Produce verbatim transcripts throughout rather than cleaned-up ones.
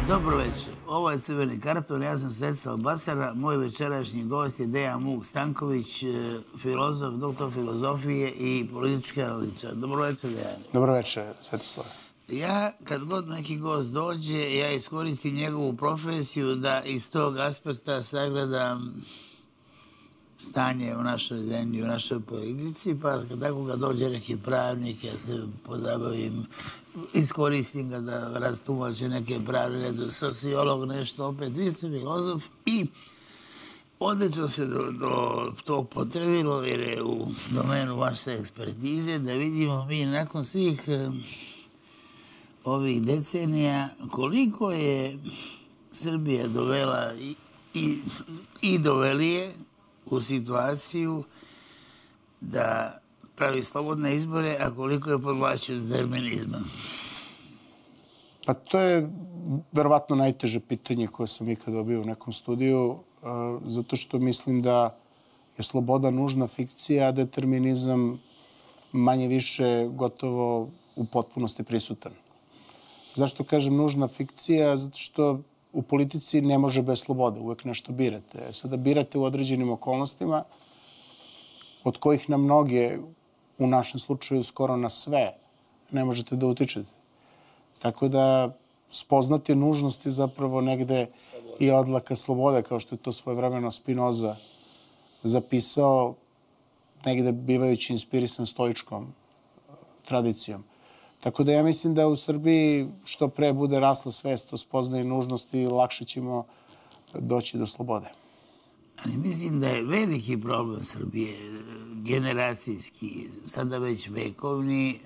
Dobro večer. Ovo je Crveni karton. Ja sam Svetislav Basara. Moj večerašnji gost je Dejan Muk Stanković, filozof, doktor filozofije i politički analitičar. Dobro večer, Dejan. Dobro večer, Svetislav. Ja, kad god neki gost dođe, ja iskoristim njegovu profesiju da iz tog aspekta sagledam stanje u našoj zemlji, u našoj politici, pa kad tako ga dođe neki pravnik, ja se pozabavim, iskoristim ga da rastumače neke pravne, sociolog, nešto opet. Vi ste filozof i odlično se do, do tog potrebilo, jer je u domenu vaše ekspertize, da vidimo mi nakon svih eh, ovih decenija koliko je Srbija dovela i, i, i doveli je u situaciju da pravi slobodne izbore, a koliko je podvlačio determinizma? Pa to je verovatno najteže pitanje koje sam ikad dobio u nekom studiju, zato što mislim da je sloboda nužna fikcija, a determinizam manje više gotovo u potpunosti prisutan. Zašto kažem nužna fikcija? Zato što u politici ne može bez slobode, uvek nešto birate. Sada birate u određenim okolnostima, od kojih na mnoge, u našem slučaju skoro na sve, ne možete da utičete. Tako da spoznati nužnost je zapravo negde i odlaka slobode, kao što je to svojevremeno Spinoza zapisao, negde bivajući inspirisan stoičkom tradicijom. Tako da ja mislim da u Srbiji što pre bude rasla svest o spoznaji nužnosti, lakše ćemo doći do slobode. Ali mislim da je veliki problem Srbije, generacijski, sada već vekovni,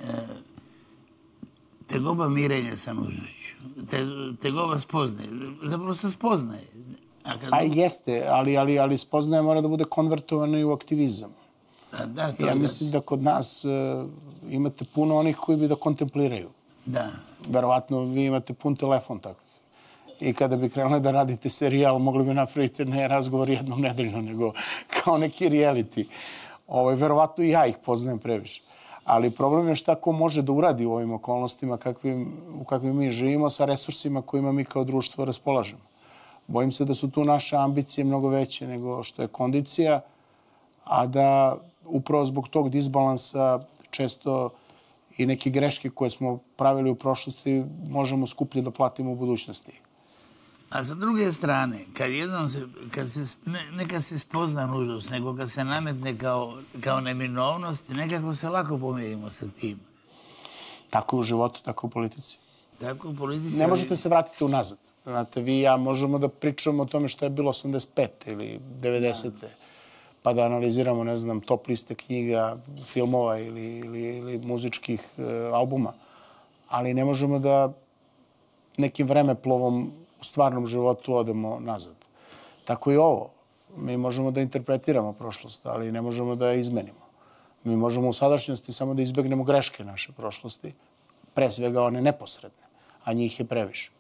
tegoba mirenja sa nužnošću. Te, tegoba spoznaje. Zapravo se spoznaje. A kad... Pa jeste, ali, ali, ali spoznaje mora da bude konvertovano i u aktivizam. Da, da, to ja je mislim da kod nas uh, imate puno onih koji bi da kontempliraju. Da. Verovatno vi imate pun telefon takvih. I kada bi krenuli da radite serijal, mogli bi napraviti ne razgovor jednom nedeljno, nego kao neki reality. Ovaj, verovatno i ja ih poznajem previše. Ali problem je šta ko može da uradi u ovim okolnostima kakvim, u kakvim mi živimo sa resursima kojima mi kao društvo raspolažemo. Bojim se da su tu naše ambicije mnogo veće nego što je kondicija, a da upravo zbog tog disbalansa često i neke greške koje smo pravili u prošlosti možemo skuplje da platimo u budućnosti. A sa druge strane, kad jednom se, kad se, ne, neka se spozna nužnost, nego kad se nametne kao, kao neminovnost, nekako se lako pomirimo sa tim. Tako u životu, tako u politici. Tako u politici. Ne možete se vratiti unazad. Znate, vi i ja možemo da pričamo o tome što je bilo osamdeset pete ili devedesete. Pa da analiziramo, ne znam, top liste knjiga, filmova ili, ili, ili muzičkih e, albuma. Ali ne možemo da nekim vremeplovom u stvarnom životu odemo nazad. Tako i ovo. Mi možemo da interpretiramo prošlost, ali ne možemo da je izmenimo. Mi možemo u sadašnjosti samo da izbegnemo greške naše prošlosti, pre svega one neposredne, a njih je previše.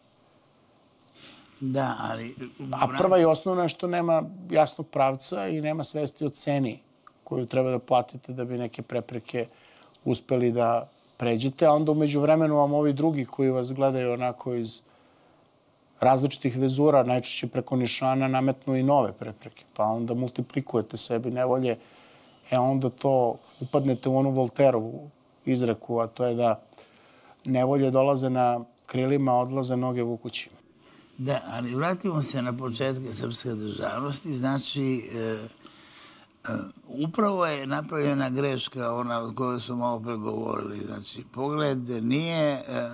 Da, ali... A prva i osnovna je što nema jasnog pravca i nema svesti o ceni koju treba da platite da bi neke prepreke uspeli da pređete, a onda umeđu vremenu vam ovi drugi koji vas gledaju onako iz različitih vezura, najčešće preko nišana, nametnu i nove prepreke, pa onda multiplikujete sebi nevolje, e onda to upadnete u onu Volterovu izreku, a to je da nevolje dolaze na krilima, odlaze noge vukući. Da, ali vratimo se na početke srpske državnosti. Znači, e, e, upravo je napravljena greška, ona od kojoj smo malo pregovorili. Znači, pogled nije e,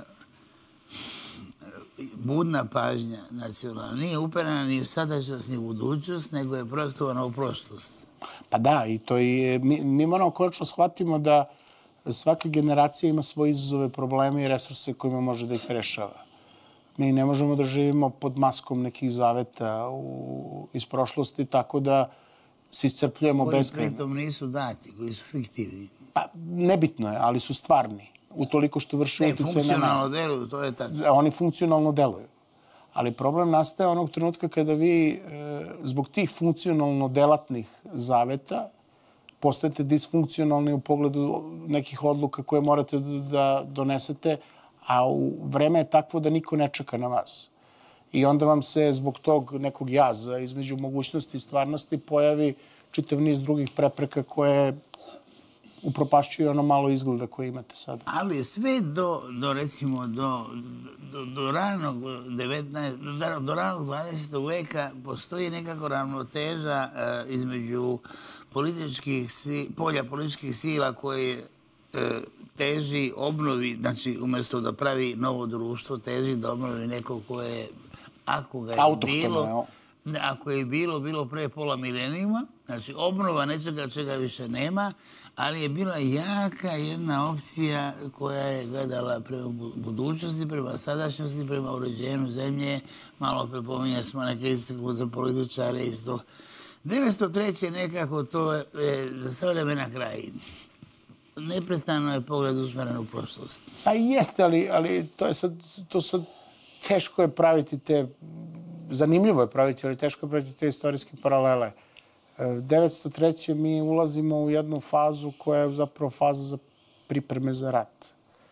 budna pažnja nacionalna. Nije uperena ni u sadašnjost, ni u budućnost, nego je projektovana u prošlost. Pa da, i to i mi, mi moramo konačno shvatimo da svaka generacija ima svoje izazove, probleme i resurse kojima može da ih rešava. Mi ne možemo da živimo pod maskom nekih zaveta u, iz prošlosti, tako da se iscrpljujemo beskrajno. Koji pritom nisu dati, koji su fiktivni. Pa, nebitno je, ali su stvarni. Utoliko što vrše utjecaj na nas. Ne, funkcionalno deluju, to je tačno. Oni funkcionalno deluju. Ali problem nastaje onog trenutka kada vi e, zbog tih funkcionalno delatnih zaveta postajete disfunkcionalni u pogledu nekih odluka koje morate da donesete, a u vreme je takvo da niko ne čeka na vas. I onda vam se zbog tog nekog jaza između mogućnosti i stvarnosti pojavi čitav niz drugih prepreka koje upropašćuju ono malo izgleda koje imate sada. Ali sve do, do recimo, do, do, do ranog devetnaestog do, do ranog dvadesetog veka postoji nekako ravnoteža uh, između političkih si, polja političkih sila koje uh, teži obnovi, znači umjesto da pravi novo društvo, teži da obnovi neko koje, ako ga je bilo, ako je bilo, bilo pre pola milenijuma, znači obnova nečega čega više nema, ali je bila jaka jedna opcija koja je gledala prema budućnosti, prema sadašnjosti, prema uređenju zemlje. Malo prepominja smo neke istaknute političare iz tog. devetsto treće nekako to je za sve vreme na kraj. Neprestano je pogled usmeren u prošlost. Pa jeste, ali, ali to je sad, to sad teško je praviti te, zanimljivo je praviti, ali teško je praviti te istorijske paralele. devetsto treće mi ulazimo u jednu fazu koja je zapravo faza za pripreme za rat.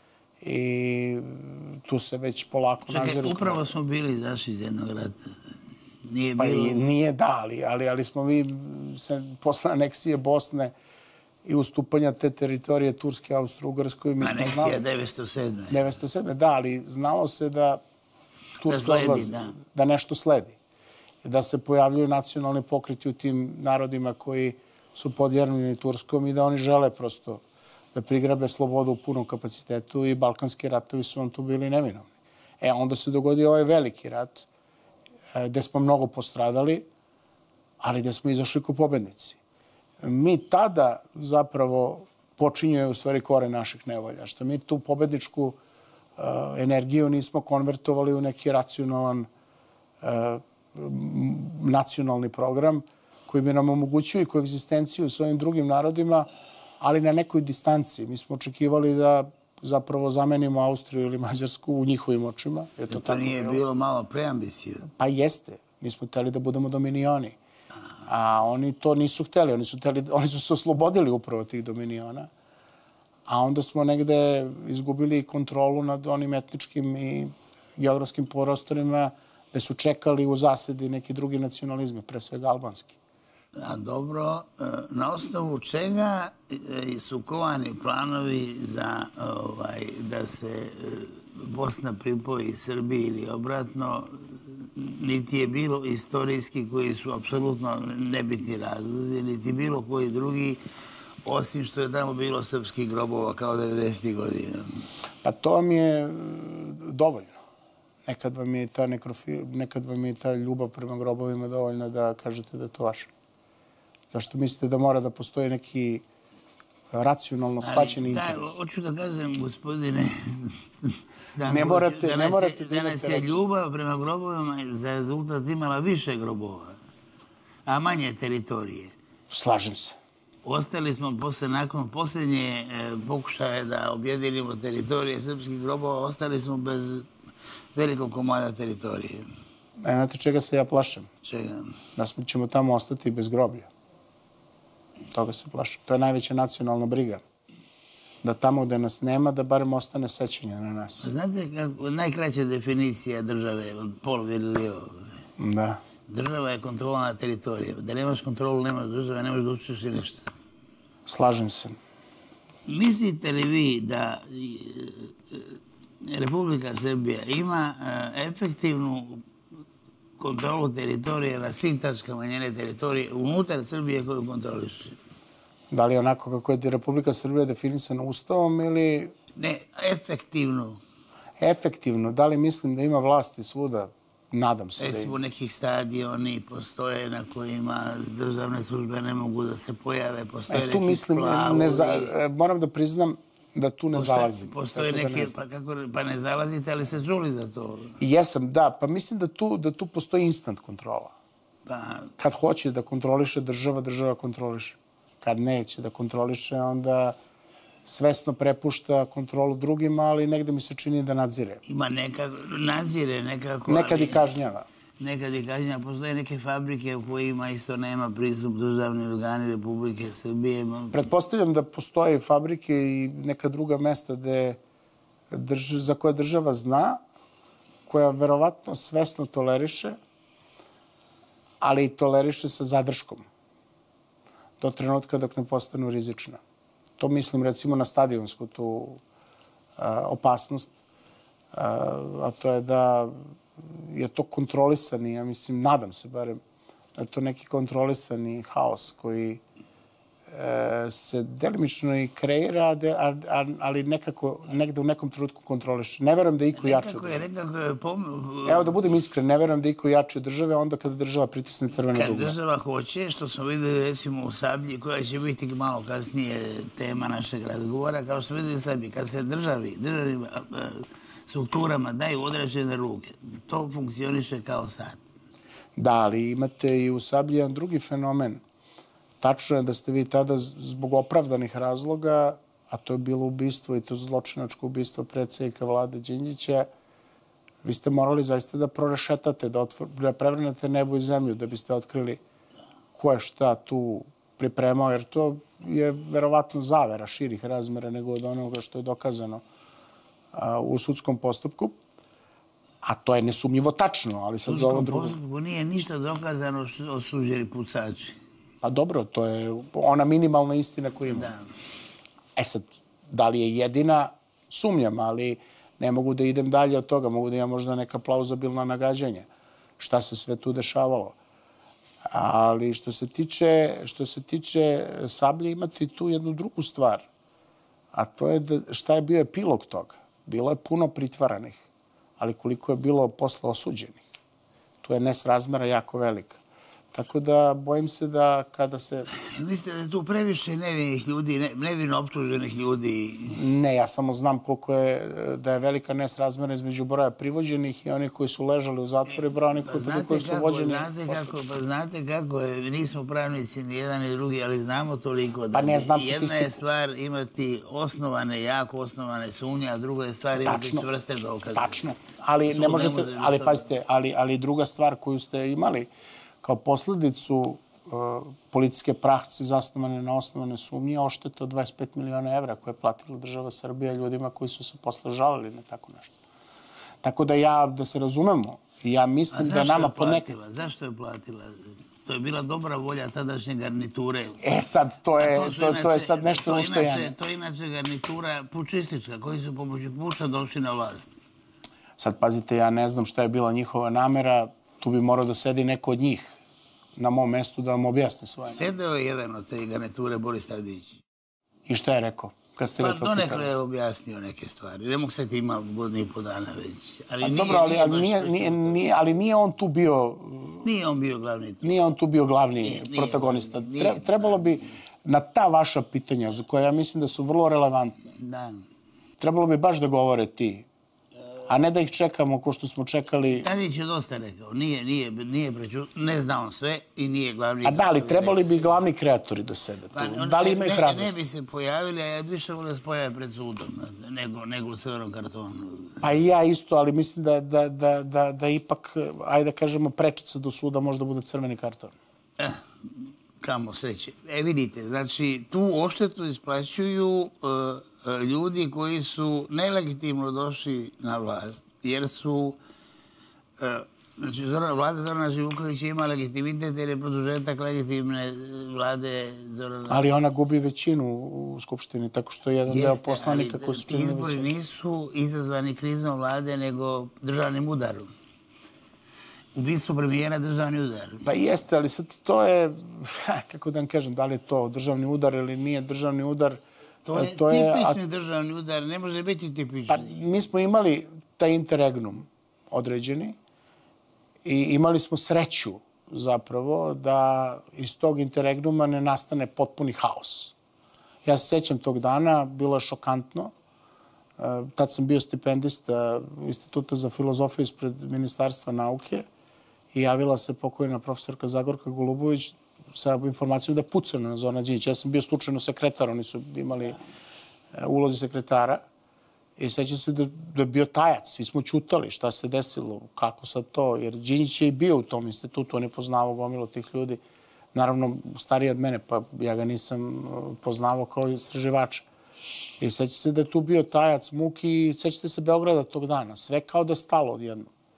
I tu se već polako naziru... Čekaj, upravo smo bili izašli iz jednog rata. Nije pa bilo... i nije da, ali, ali, ali smo mi se, posle aneksije Bosne i ustupanja te teritorije Turske, Austro-Ugrskoj, mi smo aneksija znali... devetsto sedme. devetsto sedme, da, ali znalo se da Turska da odlazi, da. da nešto sledi. Da se pojavljuju nacionalni pokreti u tim narodima koji su podjarmljeni Turskom i da oni žele prosto da prigrabe slobodu u punom kapacitetu i balkanski ratovi su vam tu bili neminovni. E, onda se dogodio ovaj veliki rat gde smo mnogo postradali, ali gde smo izašli kao pobednici. Mi tada zapravo počinjuje u stvari kore naših nevolja, što mi tu pobedničku uh, energiju nismo konvertovali u neki racionalan uh, nacionalni program koji bi nam omogućio i koegzistenciju s ovim drugim narodima, ali na nekoj distanci. Mi smo očekivali da zapravo zamenimo Austriju ili Mađarsku u njihovim očima. Je to, to nije bilo malo preambiciozno? Pa jeste. Mi smo hteli da budemo dominioni. A oni to nisu hteli. Oni su, hteli, oni su se oslobodili upravo tih dominiona. A onda smo negde izgubili kontrolu nad onim etničkim i geografskim prostorima gde su čekali u zasedi neki drugi nacionalizmi, pre svega albanski. A dobro, na osnovu čega su kovani planovi za ovaj, da se Bosna pripoji Srbiji ili obratno, niti je bilo istorijski koji su apsolutno nebitni razlozi, niti bilo koji drugi, osim što je tamo bilo srpskih grobova kao devedesetih godina? Pa to vam je dovoljno. Nekad vam je ta nekrofil, nekad vam je ta ljubav prema grobovima dovoljna da kažete da je to vaše. Zašto mislite da mora da postoji neki racionalno shvaćeni interes? Hoću da kažem, gospodine Stanković, ne morate, ne morate da nas je ljubav prema grobovima za rezultat imala više grobova, a manje teritorije. Slažem se. Ostali smo posle, nakon posljednje pokušaje da objedinimo teritorije srpskih grobova, ostali smo bez velikog komada teritorije. E, znate čega se ja plašem? Čega? Da smo, ćemo tamo ostati bez groblja. Toga se plašim. To je najveća nacionalna briga. Da tamo gde nas nema, da barem ostane sećanje na nas. Znate, kako, najkraća definicija države od Paul Virilio. Da. Država je kontrolna teritorija. Da nemaš kontrolu, nemaš države, nemaš da učiš i nešto. Slažem se. Mislite li vi da Republika Srbija ima efektivnu kontrolu teritorije na svim tačkama njene teritorije unutar Srbije koju kontroliše? Da li je onako kako je Republika Srbija definisana Ustavom ili... Ne, efektivno. Efektivno. Da li mislim da ima vlasti svuda? Nadam se da ima. Recimo nekih stadioni postoje na kojima državne službe ne mogu da se pojave, postoje neki splavovi. Moram da priznam da tu ne zalazim. Postoje neke, pa kako, pa ne zalazite, ali ste čuli za to? Jesam, da. Pa mislim da tu, da tu postoji instant kontrola. Pa... Kad hoće da kontroliše država, država kontroliše. Kad neće da kontroliše, onda svesno prepušta kontrolu drugima, ali negde mi se čini da nadzire. Ima nekako, nadzire nekako... Nekad i kažnjava. Nekad i kažnjava. Postoje neke fabrike u kojima isto nema pristup državni organi Republike Srbije. Pretpostavljam da postoje fabrike i neka druga mesta gde, drž, za koje država zna, koja verovatno svesno toleriše, ali i toleriše sa zadrškom. Do trenutka dok ne postanu rizična. To mislim recimo na stadionsku tu opasnost, a to je da je to kontrolisani, ja mislim, nadam se barem, da je to neki kontrolisani haos koji se delimično i kreira, ali nekako, negde u nekom trenutku kontroliše. Ne verujem da je iko jači od države. Evo da budem iskren, ne verujem da je iko jači od države onda kada država pritisne crvene dugme. Kad država hoće, što smo videli recimo u Sablji, koja će biti malo kasnije tema našeg razgovora, kao što videli u Sablji, kad se državi, državnim strukturama daju određene ruke, to funkcioniše kao sad. Da, ali imate i u Sablji jedan drugi fenomen. Tačno je da ste vi tada zbog opravdanih razloga, a to je bilo ubistvo i to zločinačko ubistvo predsjednika Vlade Đinđića, vi ste morali zaista da prorešetate, da prevrnete nebo i zemlju, da biste otkrili ko je šta tu pripremao, jer to je verovatno zavera širih razmera nego od onoga što je dokazano u sudskom postupku. A to je nesumnjivo tačno, ali sad za ovo drugo... U sudskom postupku nije ništa dokazano osuđeni pucači. Pa dobro, to je ona minimalna istina koju ima. E sad, da li je jedina, sumnjam, ali ne mogu da idem dalje od toga. Mogu da imam možda neka plauzabilna nagađanja. Šta se sve tu dešavalo. Ali što se tiče, što se tiče Sablje, imate tu jednu drugu stvar. A to je da šta je bio epilog toga. Bilo je puno pritvaranih, ali koliko je bilo posle osuđenih. Tu je nesrazmera jako velika. Tako da bojim se da kada se... Mislite da je tu previše nevinih ljudi, nevino optuženih ljudi? Ne, ja samo znam koliko je, da je velika nesrazmera između broja privođenih i onih koji su ležali u zatvoru i broja onih koji su vođeni... Znate kako je, nismo pravnici ni jedan ni drugi, ali znamo toliko da... Pa ne znam statistiku. Jedna je stvar imati osnovane, jako osnovane sumnje, a druga je stvar imati čvrste dokaze. Tačno, ali ne možete, ali pazite, ali druga stvar koju ste imali kao posledicu policijske prakse zasnovane na osnovane sumnje, oštete od dvadeset pet miliona evra koje je platila država Srbija ljudima koji su se posle žalili na tako nešto. Tako da ja, da se razumemo, ja mislim da nama ponekad... Zašto je platila? To je bila dobra volja tadašnje garniture. E sad, to je sad nešto ustojanje. To je inače garnitura pučistička, koji su pomoću puča došli na vlast. Sad, pazite, ja ne znam šta je bila njihova namera. Tu bi morao da sedi neko od njih na mom mestu da vam objasni svoje namere. Sedeo je jedan od te garniture, Boris Tadić. I šta je rekao? Pa donekle je objasnio neke stvari. Ne mogu se ti ima godinu i po dana već. Dobro, ali nije on tu bio... Nije on bio glavni. Nije on tu bio glavni protagonista. Trebalo bi na ta vaša pitanja, za koje ja mislim da su vrlo relevantne, trebalo bi baš da govore ti. A ne da ih čekamo ko što smo čekali... Tadić je dosta rekao. Nije preču... Ne zna on sve i nije glavni... A da, ali trebali bi glavni kreatori da sede tu. Da li imaju hrabrosti? Ne bi se pojavili, a ja više volio da se pojave pred sudom nego u crvenom kartonu. Pa i ja isto, ali mislim da ipak, ajde da kažemo, prečica do suda možda bude crveni karton. Eh, kamo sreće. E, vidite, znači, tu oštetu isplaćuju ljudi koji su nelegitimno došli na vlast, jer su, znači, vlada Zorana Živkovića ima legitimitet jer je produžetak legitimne vlade Zorana... Ali ona gubi većinu u Skupštini, tako što je jedan deo poslanika koji su čini većinu. Ti izbori nisu izazvani krizom vlade, nego državnim udarom. Ubistvo premijera državni udar. Pa jeste, ali sad to je, kako da vam kažem, da li je to državni udar ili nije državni udar. To je tipični državni udar, ne može biti tipični. Pa mi smo imali taj interregnum određeni i imali smo sreću zapravo da iz tog interregnuma ne nastane potpuni haos. Ja se sećam tog dana, bilo je šokantno. Tad sam bio stipendista Instituta za filozofiju ispred Ministarstva nauke i javila se pokojna profesorka Zagorka Golubović sa informacijom da je pucano na Zorana Đinđića. Ja sam bio slučajno sekretar, oni su imali ulozi sekretara i sećam se da je bio tajac. Svi smo čutali šta se desilo, kako sad to, jer Đinđić je i bio u tom institutu, on je poznavao gomilu tih ljudi. Naravno, stariji od mene, pa ja ga nisam poznavao kao istraživača. I sećam se da je tu bio tajac, muki i sećate se Beograda tog dana. Sve kao da je stalo odjedno.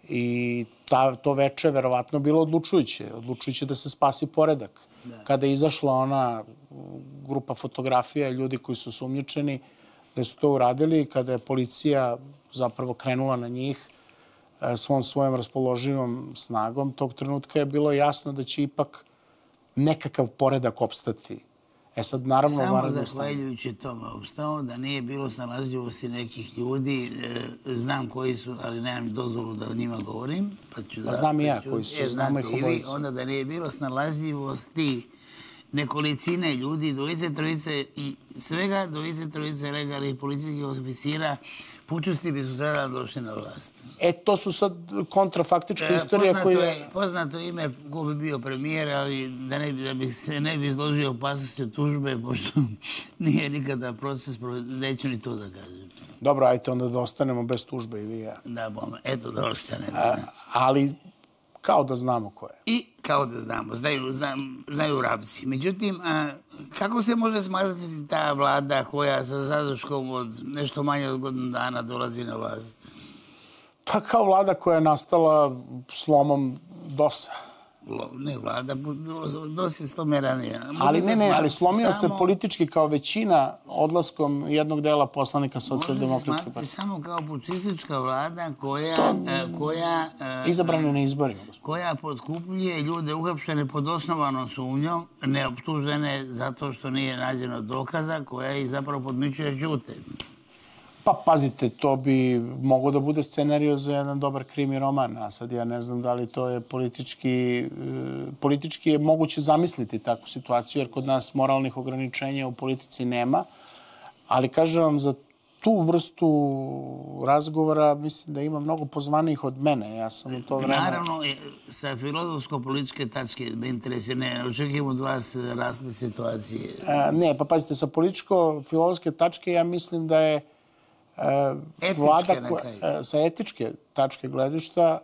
I ta, to veče je verovatno bilo odlučujuće. Odlučujuće da se spasi poredak. Da. Kada je izašla ona grupa fotografija, ljudi koji su sumnjičeni, da su to uradili, kada je policija zapravo krenula na njih svom svojom raspoloživom snagom, tog trenutka je bilo jasno da će ipak nekakav poredak opstati. E sad, naravno... Samo zahvaljujući tome opstao, da nije bilo snalažljivosti nekih ljudi, znam koji su, ali nemam dozvolu da o njima govorim. Pa ću da, znam i ja koji su, e, znamo ih obojice. Onda da nije bilo snalažljivosti nekolicine ljudi, dvojice, trojice i svega dvojice, trojice legalnih policijskih oficira, pučisti bi su sada došli na vlast. E, to su sad kontrafaktičke istorije koje... Poznato ime ko bi bio premijer, ali da bi se ne bi izložio opasnosti tužbe, pošto nije nikada proces, neću ni to da kažem. Dobro, ajte onda da ostanemo bez tužbe i vi i ja. Da, bome, eto da ostanemo. Ali kao da znamo ko je. I kao da znamo, znaju Rabci. Međutim, kako se može smatrati ta vlada koja sa zaduškom od nešto manje od godinu dana dolazi na vlast? Pa kao vlada koja je nastala slomom dosa. Ne vlada, dosta je slome ranije. Ali ne, ne, ali slomio se politički kao većina odlaskom jednog dela poslanika Socijaldemokratske partije. Može se samo kao pučistička vlada koja... koja izabrana na izborima. Koja potkupljuje ljude uhapšene pod osnovanom sumnjom, neoptužene zato što nije nađeno dokaza, koja ih zapravo podmićuje žute. Pa pazite, to bi moglo da bude scenario za jedan dobar krimi roman, a sad ja ne znam da li to je politički... Politički je moguće zamisliti takvu situaciju, jer kod nas moralnih ograničenja u politici nema, ali kažem vam, za tu vrstu razgovora mislim da ima mnogo pozvanijih od mene. Ja sam u to vreme... Naravno, sa filozofsko-političke tačke me interesuje, ne očekujem od vas raspad situacije. Ne, pa pazite, sa političko-filozofske tačke ja mislim da je vlada sa etičke tačke gledišta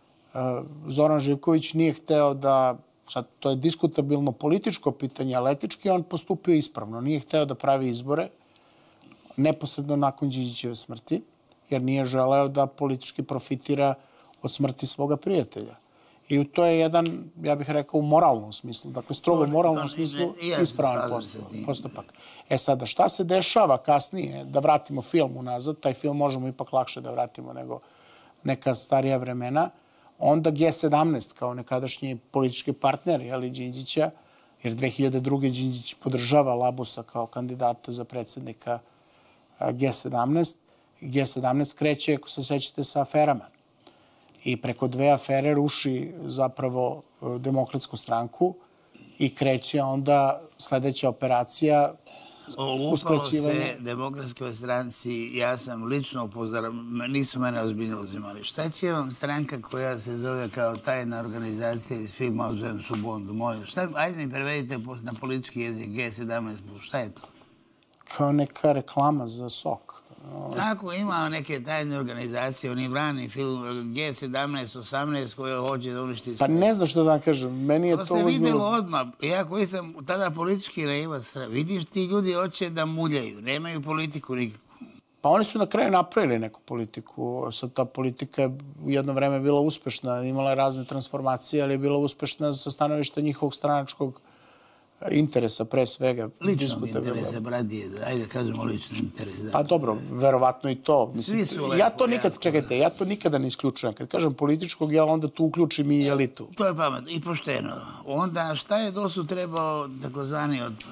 Zoran Živković nije hteo da, sad to je diskutabilno političko pitanje, ali etički on postupio ispravno. Nije hteo da pravi izbore neposredno nakon Đinđićeve smrti, jer nije želeo da politički profitira od smrti svoga prijatelja. I to je jedan, ja bih rekao, u moralnom smislu, dakle, strogo u moralnom smislu ispravan postupak. E sada, šta se dešava kasnije, da vratimo film unazad, taj film možemo ipak lakše da vratimo nego neka starija vremena, onda G sedamnaest kao nekadašnji politički partner, jeli, Đinđića, jer dve hiljade druge. Đinđić podržava Labusa kao kandidata za predsjednika G sedamnaest. G sedamnaest kreće, ako se sećate, sa aferama. I preko dve afere ruši zapravo Demokratsku stranku i kreće onda sljedeća operacija Lupalo se Demokratskoj stranci, ja sam lično upozorio, nisu mene ozbiljno uzimali. Šta će vam stranka koja se zove kao tajna organizacija iz filma o Jamesu Bondu? Molim, ajde mi prevedite na politički jezik G sedamnaest, šta je to? Kao neka reklama za sok. Tako, ima neke tajne organizacije, oni brani film G sedamnaest, osamnaest koje hoće da uništi sve. Pa ne znam što da vam kažem, meni je to... To se vidjelo odmah. Ja koji sam tada politički naivac, vidim ti ljudi hoće da muljaju, nemaju politiku nikakvu. Pa oni su na kraju napravili neku politiku. Sad ta politika je u jedno vreme bila uspešna, imala je razne transformacije, ali je bila uspešna sa stanovišta njihovog stranačkog interesa, pre svega. Ličnog interesa, bradije, ajde kažemo lični interes. Pa dobro, verovatno i to. Ja to nikad, čekajte, ja to nikada ne isključujem. Kad kažem političkog, ja onda tu uključim i elitu. To je pametno i pošteno. Onda šta je dosu trebao takozvani otpor?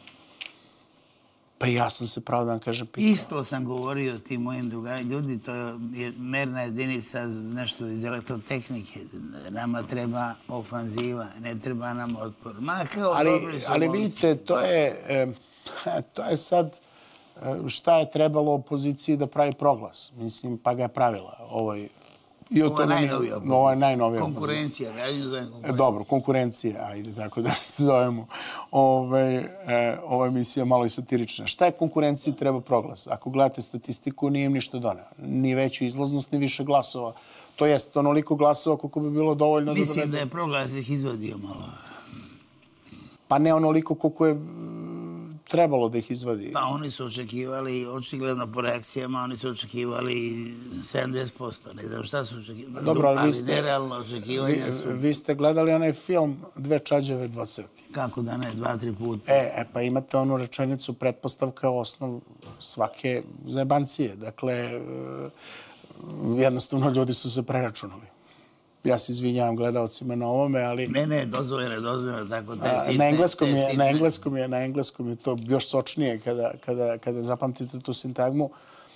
Pa ja sam se pravo da vam kažem pitao. Isto sam govorio tim mojim drugarima. Ljudi, to je merna jedinica nešto iz elektrotehnike. Nama treba ofanziva, ne treba nam otpor. Ma kao dobri su... Ali vidite, to je, to je sad šta je trebalo opoziciji da pravi proglas. Mislim, pa ga je pravila. Ovo je najnovija opozicija. Ovo je najnovija opozicija. Konkurencija, ja ću zovem konkurencija. Dobro, konkurencija, ajde tako da se zovemo. Ova emisija je malo i satirična. Šta je konkurenciji treba proglas? Ako gledate statistiku, nije im ništa doneo. Ni veću izlaznost, ni više glasova. To jest onoliko glasova koliko bi bilo dovoljno... Mislim da je proglas ih izvadio malo. Pa ne onoliko koliko je trebalo da ih izvadi. Pa oni su očekivali, očigledno po reakcijama, oni su očekivali sedamdeset posto. Ne znam šta su očekivali. Dobro, ali vi ali ste, nerealno očekivanja su... Vi, vi ste gledali onaj film Dve čađave dvocevke. Kako da ne, dva, tri puta. E, e, pa imate onu rečenicu pretpostavka osnov svake zajebancije. Dakle, jednostavno ljudi su se preračunali. Ja se izvinjavam gledalcima na ovome, ali... Ne, ne, dozvoljeno, dozvoljeno, tako te sitne... Na engleskom je, na engleskom je, na engleskom je to još sočnije kada, kada, kada zapamtite tu sintagmu,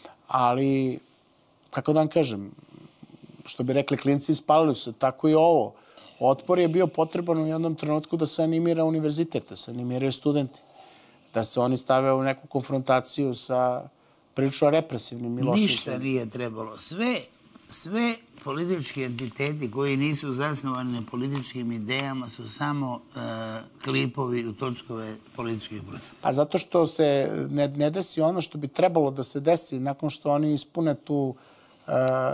ali, kako da vam kažem, što bi rekli klinci, ispalili se, tako i ovo. Otpor je bio potreban u jednom trenutku da se animira univerzitet, da se animiraju studenti, da se oni stave u neku konfrontaciju sa prilično represivnim Miloševićem. Ništa nije trebalo. Sve, sve politički entiteti koji nisu zasnovani na političkim idejama su samo uh, klipovi u točkove političkih procesa. A zato što se ne, ne desi ono što bi trebalo da se desi nakon što oni ispune tu uh,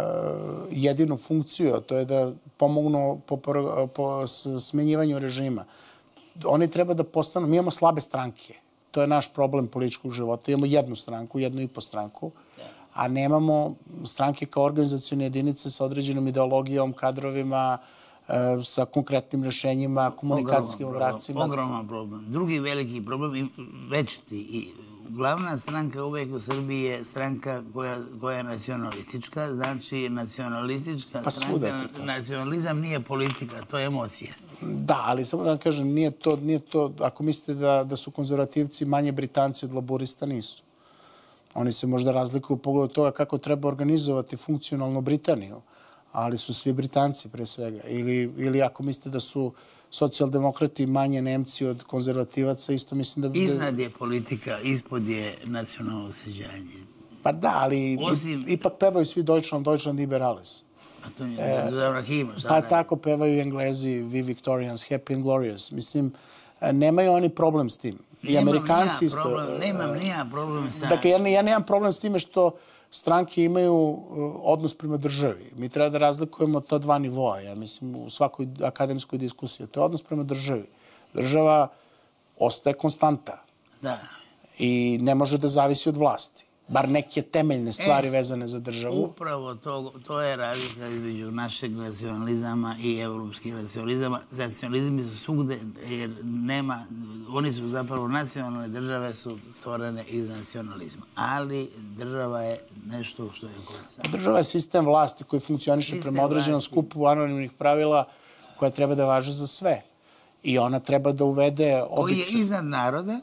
jedinu funkciju, a to je da pomognu po, po, po smenjivanju režima. Oni treba da postanu... Mi imamo slabe stranke. To je naš problem političkog života. Imamo jednu stranku, jednu i po stranku, a nemamo stranke kao organizacione jedinice sa određenom ideologijom, kadrovima, sa konkretnim rešenjima, komunikacijskim obrascima. Ogroman problem. Drugi veliki problem, večiti. I glavna stranka uvek u Srbiji je stranka koja, koja je nacionalistička. Znači, nacionalistička pa stranka, nacionalizam nije politika, to je emocija. Da, ali samo da vam kažem, nije to, nije to ako mislite da, da su konzervativci manje Britanci od laburista, nisu. Oni se možda razlikuju u pogledu toga kako treba organizovati funkcionalnu Britaniju, ali su svi Britanci pre svega. Ili, ili ako mislite da su socijaldemokrati manje Nemci od konzervativaca, isto mislim da... Iznad je politika, ispod je nacionalno osjećanje. Pa da, ali Osim... ipak pevaju svi Deutschland, Deutschland Liberales. A to je Zavra Hima, šta Pa ne? tako pevaju Englezi, We Victorians, Happy and Glorious. Mislim, nemaju oni problem s tim. I Amerikanci isto. Problem, nemam nija problem sa... Dakle, ja, ja nemam problem s time što stranke imaju odnos prema državi. Mi treba da razlikujemo ta dva nivoa, ja mislim, u svakoj akademskoj diskusiji. To je odnos prema državi. Država ostaje konstanta. Da. I ne može da zavisi od vlasti. Bar neke temeljne stvari e, vezane za državu. Upravo to, to je razlika između našeg nacionalizama i evropskih nacionalizama. Nacionalizmi su svugde, jer nema, oni su zapravo nacionalne države su stvorene iz nacionalizma. Ali država je nešto što je konstantno. Država je sistem vlasti koji funkcioniše sistem prema određenom vlasti. Skupu anonimnih pravila koja treba da važe za sve. I ona treba da uvede običaj. Koji je iznad naroda.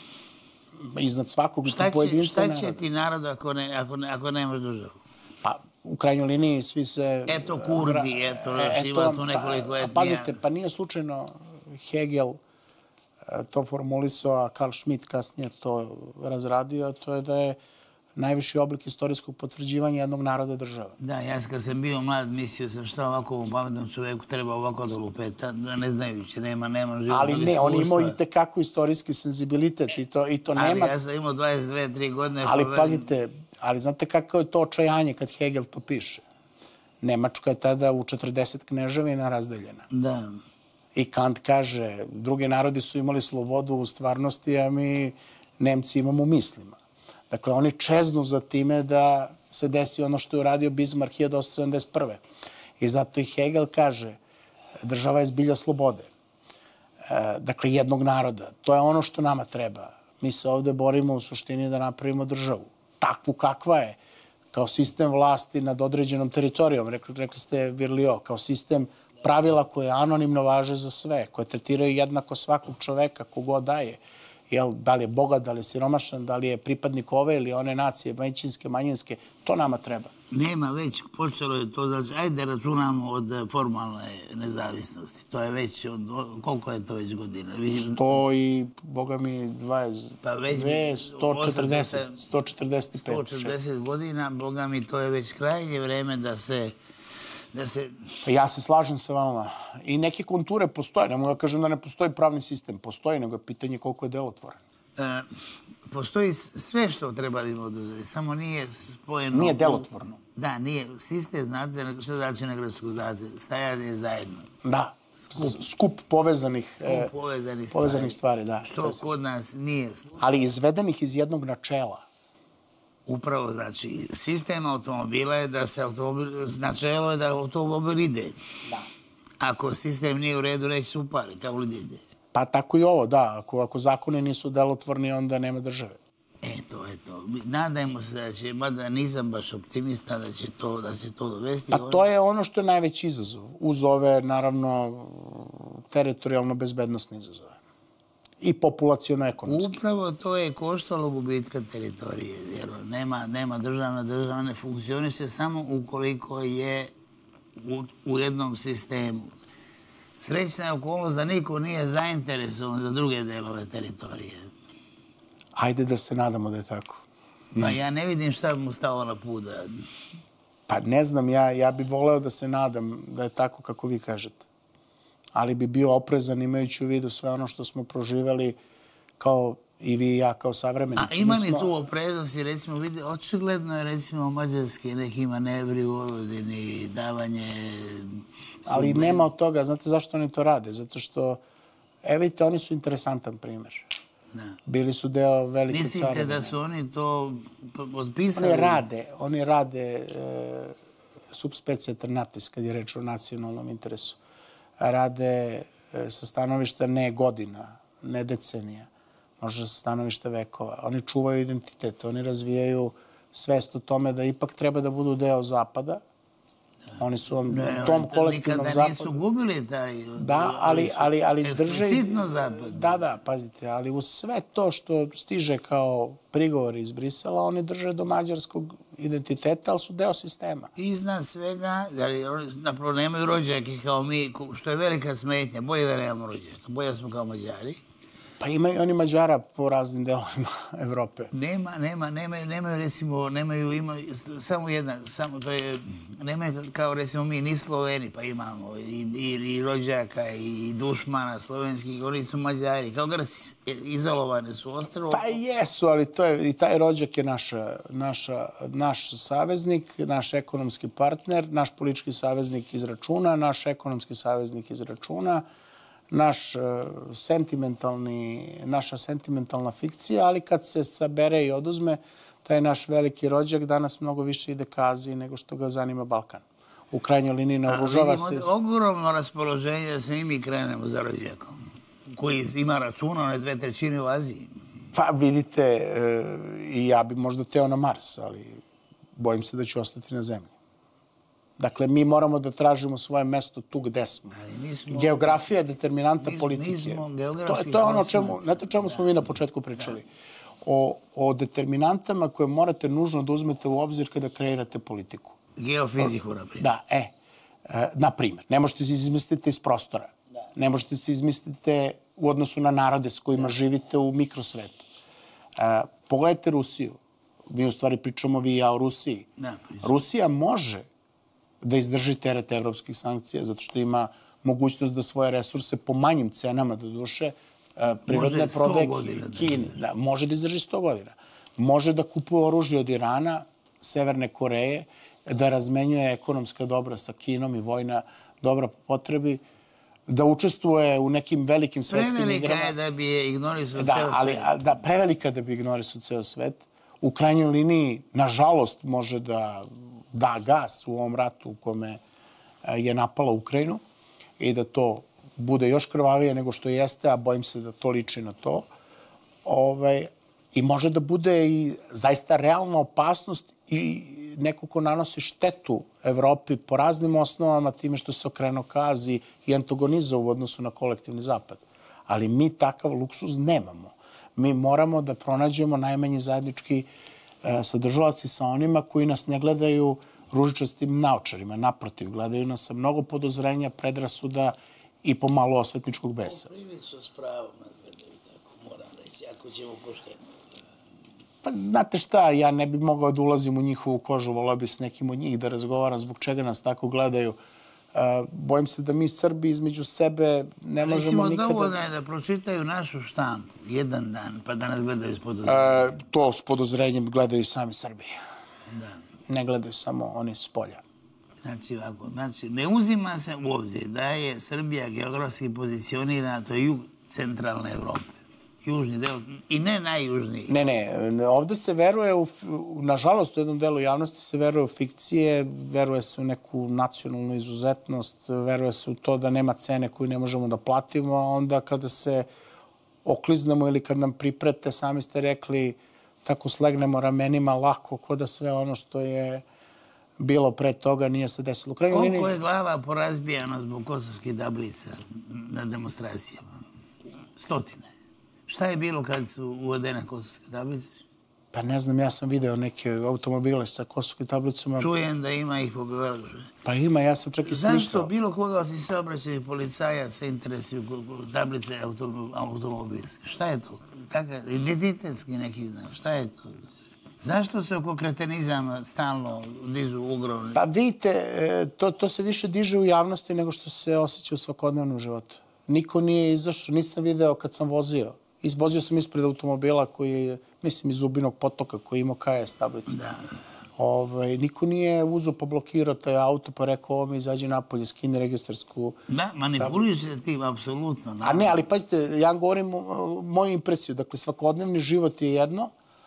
Iznad svakog šta će, pojedinca naroda. Šta će ti narod ako, ne, ako, ne, ako nemaš državu? Pa, u krajnjoj liniji svi se... Eto Kurdi, eto, eto ima tu nekoliko etnija. Pazite, pa nije slučajno Hegel to formulisao, a Karl Schmitt kasnije to razradio, to je da je najviši oblik istorijskog potvrđivanja jednog naroda država. Da, ja kad sam bio mlad, mislio sam šta ovako u pametnom čoveku treba ovako da lupeta, ne znajući, nema, nema životnog ali ne, iskustva. on imao i tekako istorijski senzibilitet i to, i to ali Nemac. Ja sam imao dvadeset dve tri godine. Ali pazite, ali znate kako je to očajanje kad Hegel to piše? Nemačka je tada u četrdeset kneževina razdeljena. Da. I Kant kaže, drugi narodi su imali slobodu u stvarnosti, a mi Nemci imamo u mislima. Dakle, oni čeznu za time da se desi ono što je uradio Bismarck hiljadu osamsto sedamdeset prve. I zato i Hegel kaže, država je zbilja slobode. E, dakle, jednog naroda. To je ono što nama treba. Mi se ovde borimo u suštini da napravimo državu. Takvu kakva je, kao sistem vlasti nad određenom teritorijom. Rekli, rekli ste Virlio, kao sistem pravila koje anonimno važe za sve, koje tretiraju jednako svakog čoveka kogod daje. Jel, da li je bogat, da li je siromašan, da li je pripadnik ove ili one nacije, većinske, manjinske, to nama treba. Nema već, počelo je to, znači, ajde računamo od formalne nezavisnosti. To je već, od, koliko je to već godina? Sto i, boga mi, dvadeset dve, sto četrdeset, sto četrdeset pet. sto četrdeset godina, boga mi, to je već krajnje vreme da se... Da se... Ja se slažem sa vama. I neke konture postoje. Ne mogu da kažem da ne postoji pravni sistem. Postoji, nego je pitanje koliko je delotvoren. E, postoji sve što treba da ima u državi. Samo nije spojeno... Nije delotvorno. Da, nije. Sistem, znate, što znači na grčku, znate, stajanje zajedno. Da. skup, skup povezanih, skup povezanih, e, povezanih stvari. Da, što kod nas nije. Ali izvedenih iz jednog načela. Upravo, znači, sistem automobila je da se automobil, načelo je da automobil ide. Da. Ako sistem nije u redu, reći se upari, kao li ide. Pa tako i ovo, da. Ako, ako zakoni nisu delotvorni, onda nema države. Eto, eto. Nadajmo se da će, mada nisam baš optimista da će to, da se to dovesti. Pa to je ono što je najveći izazov. Uz ove, naravno, teritorijalno bezbednostne izazove. I populaciono-ekonomski. Upravo to je koštalo gubitka teritorije. Jer nema, nema državna, država ne funkcioniše samo ukoliko je u, u jednom sistemu. Srećna je okolnost da niko nije zainteresovan za druge delove teritorije. Ajde da se nadamo da je tako. Pa ja ne vidim šta bi mu stalo na put. Pa ne znam, ja, ja bih voleo da se nadam da je tako kako vi kažete. Ali bi bio oprezan imajući u vidu sve ono što smo proživali kao i vi i ja kao savremenici. A ima li tu opreznosti, recimo, vidi, očigledno je recimo mađarski neki manevri u Vojvodini, davanje... Ali nema od toga, znate zašto oni to rade? Zato što, evo vidite, oni su interesantan primjer. Da. Bili su deo velike carine. Mislite da su oni to odpisali? Oni rade, oni rade e, subspecia ternatis, kad je reč o nacionalnom interesu. Rade e, sa stanovišta ne godina, ne decenija, možda sa stanovišta vekova. Oni čuvaju identitet, oni razvijaju svest o tome da ipak treba da budu deo Zapada. Oni su vam ne, u tom kolektivnom Zapadu... Nikada nisu gubili taj... Da, ali, ali, ali drže... Eksplicitno Zapad. Da, da, pazite, ali uz sve to što stiže kao prigovor iz Brisela, oni drže do mađarskog identiteta, ali su deo sistema. Iznad svega, napravo nemaju rođake kao mi, što je velika smetnja, bolje da nemamo rođaka, bolje smo kao Mađari. Pa imaju oni Mađara po raznim delovima Evrope. Nema, nema, nemaju, nemaju recimo, nemaju, imaju, samo jedan, samo to je, nemaju kao recimo mi, ni Sloveni, pa imamo i, i, i rođaka i dušmana slovenskih, oni su Mađari, kao Grci, izolovane su ostrvo. Pa jesu, ali to je, i taj rođak je naša, naša, naš saveznik, naš ekonomski partner, naš politički saveznik iz računa, naš ekonomski saveznik iz računa, naš sentimentalni, naša sentimentalna fikcija, ali kad se sabere i oduzme, taj naš veliki rođak danas mnogo više ide ka Aziji nego što ga zanima Balkan. U krajnjoj liniji naoružava se... Vidimo ogromno raspoloženje da se i mi krenemo za rođakom, koji ima računa one dve trećine u Aziji. Pa vidite, i ja bi možda teo na Mars, ali bojim se da ću ostati na Zemlji. Dakle, mi moramo da tražimo svoje mesto tu gde smo. smo Geografija je determinanta mi, politike. Mi smo to, to je ono o čemu, znate o čemu smo mi na početku pričali. O, o determinantama koje morate nužno da uzmete u obzir kada kreirate politiku. Geofiziku, na primjer. Da, e. e na primjer. Ne možete se izmisliti iz prostora. Da. Ne možete se izmisliti u odnosu na narode s kojima da. živite u mikrosvetu. E, pogledajte Rusiju. Mi u stvari pričamo vi i ja o Rusiji. Da, Rusija može da izdrži teret evropskih sankcija, zato što ima mogućnost da svoje resurse po manjim cenama, do duše, prirodne prodaje Kini. Da, može da izdrži sto godina. Može da kupuje oružje od Irana, Severne Koreje, da razmenjuje ekonomska dobra sa Kinom i vojna dobra po potrebi, da učestvuje u nekim velikim svetskim igrama. Prevelika je da bi je ignorisao da, ceo ali, svet. Da, prevelika da bi ignorisao ceo svet. U krajnjoj liniji, nažalost, može da da gas u ovom ratu u kome je napala Ukrajinu i da to bude još krvavije nego što jeste, a bojim se da to liči na to. Ove, I može da bude i zaista realna opasnost i neko ko nanosi štetu Evropi po raznim osnovama, time što se okrenuo ka Aziji i antagonizao u odnosu na kolektivni zapad. Ali mi takav luksuz nemamo. Mi moramo da pronađemo najmanji zajednički sadržavac i sa onima koji nas ne gledaju ružičastim naočarima. Naprotiv, gledaju nas sa mnogo podozrenja, predrasuda i pomalo osvetničkog besa. Prilično s pravom nas gledaju, tako moram reći, ako ćemo pošteno. Pa znate šta, ja ne bih mogao da ulazim u njihovu kožu, volao bih s nekim od njih da razgovaram zbog čega nas tako gledaju. Bojim se da mi Srbi između sebe ne možemo nikada... Dovoljno je da pročitaju našu štampu jedan dan, pa da nas gledaju s podozrenjem. To s podozrenjem gledaju sami Srbi. Da. Ne gledaju samo oni s polja. Znači, ovako, znači, ne uzima se u obzir da je Srbija geografski pozicionirana, to je jug centralne Evrope. Južni deo, i ne najjužniji. Ne, ne, ovde se veruje, u, nažalost, u jednom delu javnosti se veruje u fikcije, veruje se u neku nacionalnu izuzetnost, veruje se u to da nema cene koju ne možemo da platimo, a onda kada se okliznemo ili kad nam priprete, sami ste rekli, tako slegnemo ramenima lako, ko da sve ono što je bilo pre toga nije se desilo. Koliko je glava porazbijano zbog kosovskih tablica na demonstracijama? Stotine. Šta je bilo kad su uvedene kosovske tablice? Pa ne znam, ja sam video neke automobile sa kosovskim tablicama. Čujem da ima ih po Beogradu. Pa ima, ja sam čak i slikao. Zašto bilo koga od saobraćajnih policajaca interesuju tablice automobilske? Šta je to? Kakav, identitetski neki znam. Šta je to? Zašto se oko kretenizama stalno dižu ogromne? Pa vidite, to, to se više diže u javnosti nego što se osjeća u svakodnevnom životu. Niko nije izašao, nisam video kad sam vozio. Vozio sam ispred automobila koji je, mislim, iz Zubinog potoka, koji imao K S tablice. Da. Ovaj, niko nije uzo pa blokirao taj auto pa rekao ovo mi izađe napolje, skini registarsku... Da, manipuliše tim, apsolutno. A ne, ali pazite, ja govorim moju impresiju. Dakle, svakodnevni život je jedno,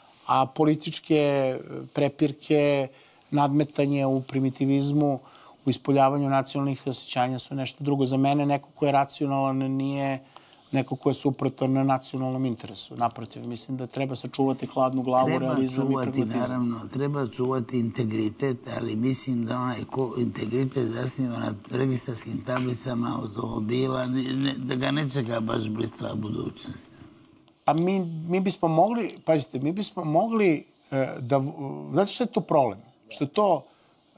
a političke prepirke, nadmetanje u primitivizmu, u ispoljavanju nacionalnih osjećanja su nešto drugo. Za mene neko ko je racionalan nije neko ko je suprotan na nacionalnom interesu. Naprotiv, mislim da treba sačuvati hladnu glavu, realizam i pragmatizam. Treba čuvati, naravno, treba čuvati integritet, ali mislim da onaj ko integritet zasniva na registarskim tablicama automobila, da ga ne čeka baš blistva budućnost. Pa mi, mi bismo mogli, pazite, mi bismo mogli da... Znate što je to problem? Što je to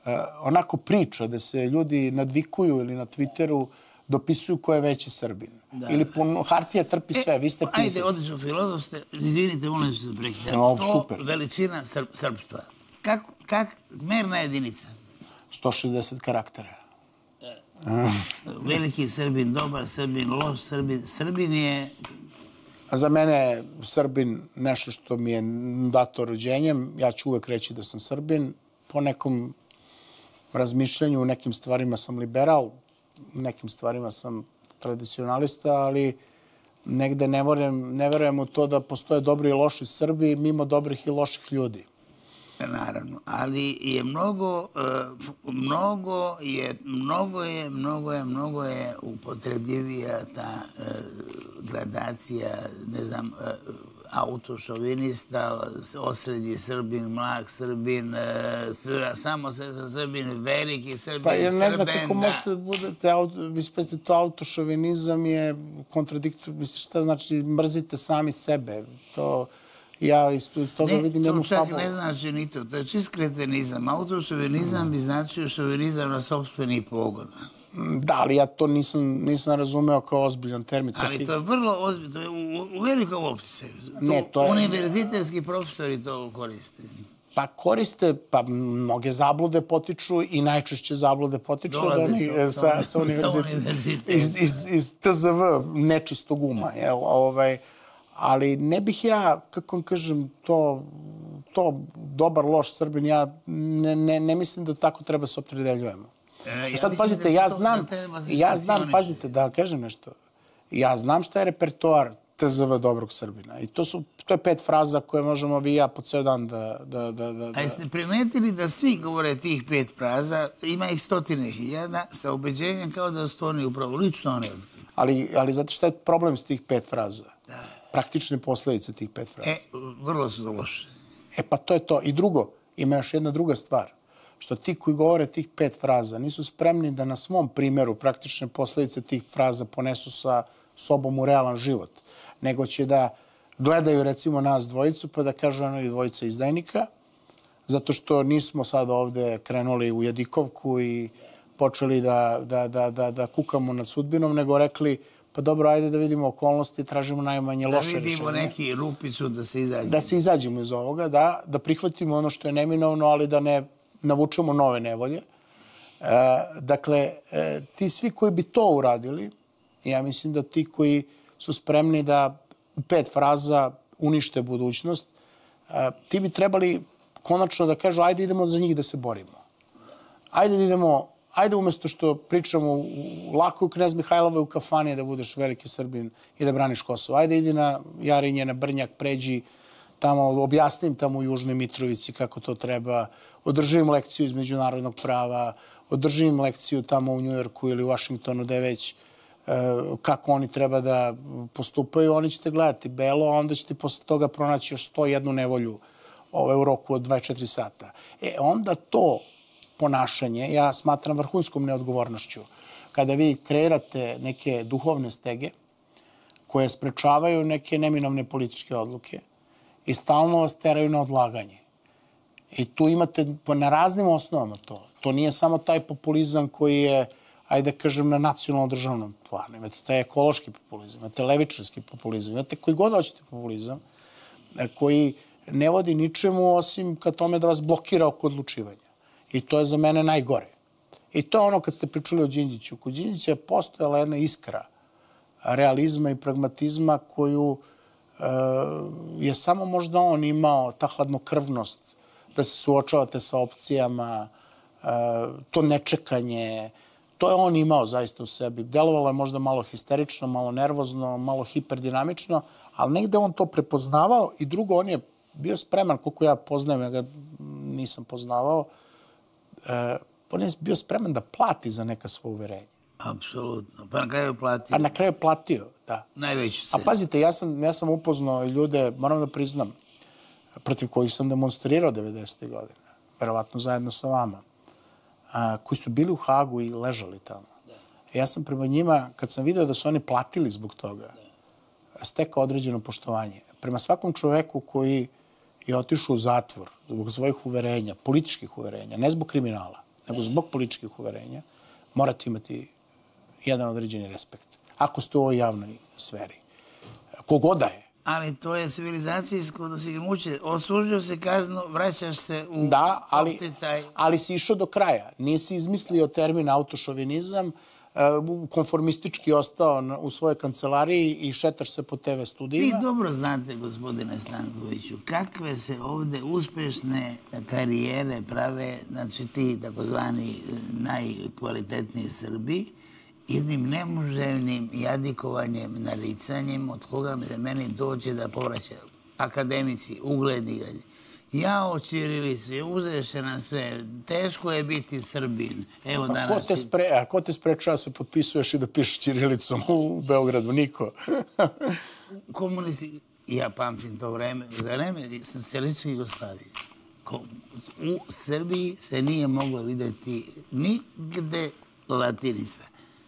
onako priča da se ljudi nadvikuju ili na Twitteru dopisuju ko je veći Srbin. Ili hartija trpi sve, vi ste pisac. Ajde, odlično filozof ste, izvinite, molim što se prekidam. To veličina srpstva. Kak, merna jedinica? sto šezdeset karaktera. Veliki Srbin, dobar Srbin, loš Srbin. Srbin je... A za mene je Srbin nešto što mi je dato rođenjem. Ja ću uvek reći da sam Srbin. Po nekom razmišljanju, u nekim stvarima sam liberal, u nekim stvarima sam tradicionalista, ali negde ne verujem, ne verujem u to da postoje dobri i loši Srbi mimo dobrih i loših ljudi. Naravno, ali je mnogo, mnogo je, mnogo je, mnogo je, mnogo je upotrebljivija ta gradacija, ne znam, autošovinista, osrednji Srbin, mlak Srbin, samo se Srbin, veliki Srbin, pa ja ne znam kako možete da budete, mislite, to autošovinizam je kontradiktor, misliš šta znači, mrzite sami sebe, to... Ja isto toga vidim jednu slabu... Ne, to čak ne znači ni to. To je čist kretenizam. Autošovinizam bi značio šovinizam na sopstveni pogon. Da, ali ja to nisam razumeo kao ozbiljan termin. Ali to je vrlo ozbiljno. To je u velikom opticaju. Univerzitetski profesori to koriste. Pa koriste, pa mnoge zablude potiču i najčešće zablude potiču sa univerziteta. Iz T Z V nečistog uma, jel? Ovaj... Ali ne bih ja, kako vam kažem, to, to dobar, loš Srbin, ja ne, ne, ne mislim da tako treba se opredeljujemo. E, sad, pazite, ja znam, ja znam, pazite, da kažem nešto, ja znam šta je repertoar T Z V dobrog Srbina i to su, to je pet fraza koje možemo vi i ja po ceo dan da... da, da, da A jeste primetili da svi govore tih pet fraza, ima ih stotine hiljada, sa ubeđenjem kao da su to oni upravo, lično oni otkrili. Ali, ali znate šta je problem s tih pet fraza? Da. Praktične posledice tih pet fraza. E, vrlo su loše. E, pa to je to. I drugo, ima još jedna druga stvar. Što ti koji govore tih pet fraza nisu spremni da na svom primjeru praktične posledice tih fraza ponesu sa sobom u realan život. Nego će da gledaju, recimo, nas dvojicu, pa da kažu ono je dvojica izdajnika, zato što nismo sad ovde krenuli u Jadikovku i počeli da, da, da, da, da kukamo nad sudbinom, nego rekli pa dobro, ajde da vidimo okolnosti, tražimo najmanje loše rešenje. Da vidimo neki rupicu da se izađemo. Da se izađemo iz ovoga, da, da prihvatimo ono što je neminovno, ali da ne navučemo nove nevolje. E, dakle, e, ti svi koji bi to uradili, ja mislim da ti koji su spremni da u pet fraza unište budućnost, e, ti bi trebali konačno da kažu ajde idemo za njih da se borimo. Ajde da idemo ajde umjesto što pričamo lako u Knez Mihajlovoj u kafani da budeš veliki Srbin i da braniš Kosovo. Ajde idi na Jarinje, na Brnjak, pređi tamo, objasnim tamo u Južnoj Mitrovici kako to treba, održim lekciju iz međunarodnog prava, održim lekciju tamo u Njujorku ili u Vašingtonu gde već kako oni treba da postupaju, oni ćete gledati belo, a onda ćete posle toga pronaći još sto jednu nevolju u roku od dvadeset četiri sata. E, onda to ponašanje ja smatram vrhunskom neodgovornošću. Kada vi kreirate neke duhovne stege koje sprečavaju neke neminovne političke odluke i stalno vas teraju na odlaganje. I tu imate na raznim osnovama to. To nije samo taj populizam koji je, ajde da kažem, na nacionalnom državnom planu. Imate taj ekološki populizam, imate levičarski populizam, imate koji god hoćete populizam, koji ne vodi ničemu osim ka tome da vas blokira oko odlučivanja. I to je za mene najgore. I to je ono kad ste pričali o Đinđiću. Kod Đinđića je postojala jedna iskra realizma i pragmatizma koju je samo možda on imao, ta hladnokrvnost, da se suočavate sa opcijama, to nečekanje. To je on imao zaista u sebi. Delovalo je možda malo histerično, malo nervozno, malo hiperdinamično, ali negde on to prepoznavao i drugo, on je bio spreman, koliko ja poznajem, ja ga nisam poznavao, on je bio spreman da plati za neka svoja uverenja. Apsolutno. Pa na kraju je platio. A na kraju je platio, da. Najveću se. A pazite, ja sam, ja sam upoznao ljude, moram da priznam, protiv kojih sam demonstrirao devedesetih godine, verovatno zajedno sa vama, a, koji su bili u Hagu i ležali tamo. Da. Ja sam prema njima, kad sam video da su oni platili zbog toga, da. stekao određeno poštovanje. Prema svakom čoveku koji je otišao u zatvor zbog svojih uverenja, političkih uverenja, ne zbog kriminala, nego zbog političkih uverenja, morate imati jedan određeni respekt. Ako ste u ovoj javnoj sferi. Kogoda je. Ali to je civilizacijsko dostignuće. Osužio se kaznu, vraćaš se u da, ali, opticaj. Ali si išao do kraja. Nisi izmislio termin autošovinizam, konformistički ostao u svojoj kancelariji i šetaš se po te ve studijima. Vi dobro znate, gospodine Stankoviću, kakve se ovde uspešne karijere prave, znači ti takozvani najkvalitetniji Srbi, jednim nemuževnim jadikovanjem, naricanjem, od koga me meni dođe da povraćaju akademici, ugledni građani. Ja o ćirilici, uzeš na sve, teško je biti Srbin. Evo danas... Ko te, spre, a ko te sprečava se potpisuješ i da pišeš ćirilicom u Beogradu? Niko. Komunisti, ja pamtim to vreme, za vreme socijalističke Jugoslavije. U Srbiji se nije moglo videti nigde latinica.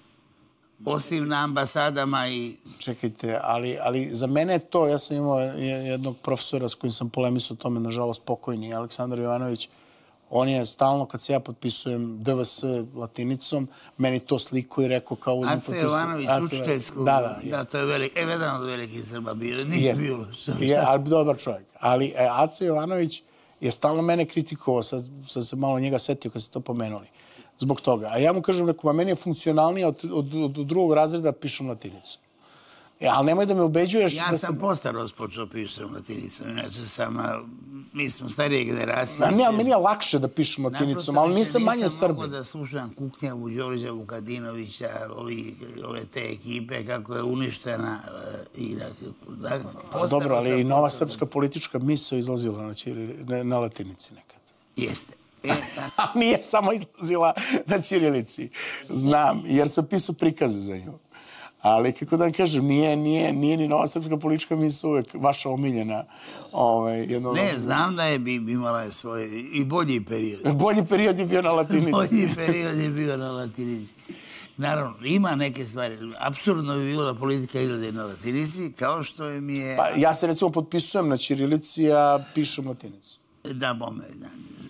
Osim na ambasadama i... Čekajte, ali, ali za mene je to, ja sam imao jednog profesora s kojim sam polemisao o tome, nažalost pokojni, Aleksandar Jovanović, on je stalno, kad se ja potpisujem de ve es latinicom, meni to sliko i rekao kao... Ace Jovanović, učiteljskog, da, da, da, to je velik, e, jedan od velikih Srba bio, nije bilo. Je, ali dobar čovjek. Ali Ace Jovanović je stalno mene kritikovao, sad, sad se malo njega setio kad ste to pomenuli. Zbog toga. A ja mu kažem, neko, meni je funkcionalnije od, od, od drugog razreda pišem latinicom. E, ali nemoj da me ubeđuješ... Ja da sam sam postarost počeo pišem latinicom. Inače sam, mi smo starije generacije. A ne, ali meni je lakše da pišem latinicom, ali nisam manje Srbin. Nisam mogo da slušam Kuknjavu, Đorđa Vukadinovića, ovi, ove te ekipe, kako je uništena Irak. Dobro, ali i nova srpska politička misao izlazila na, čiri, na, na latinici nekad. Jeste. E, a nije samo izlazila na ćirilici. Znam, jer sam pisao prikaze za nju. Ali, kako da vam kažem, nije, nije, nije ni nova srpska politička misla uvek vaša omiljena. Ovaj, jedno ne, znam da je bi, imala svoj i bolji period. Bolji period je bio na latinici. Bolji period je bio na latinici. Naravno, ima neke stvari. Apsurdno bi bilo da politika izgleda na latinici, kao što mi je... Pa, ja se recimo potpisujem na ćirilici, a pišem latinicu. Da, bome, da.